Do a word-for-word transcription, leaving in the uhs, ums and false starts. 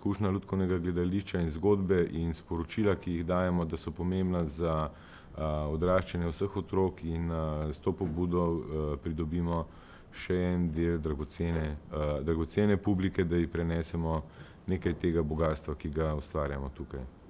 izkušnja lutkovnega gledališča in zgodbe in sporočila, ki jih dajemo, da so pomembna za odraščanje vseh otrok in s to pobudo pridobimo še en del dragocene, dragocene publike, da ji prenesemo nekaj tega bogastva, ki ga ustvarjamo tukaj.